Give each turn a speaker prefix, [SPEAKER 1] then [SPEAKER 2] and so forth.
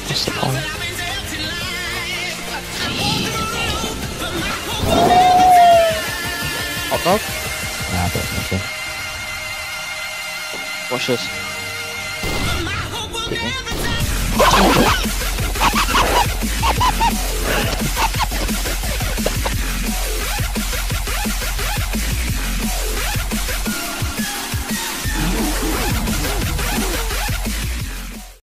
[SPEAKER 1] What's the point?
[SPEAKER 2] Hot dog?
[SPEAKER 1] Nah, I don't think so.
[SPEAKER 2] Watch this.
[SPEAKER 1] Hit me.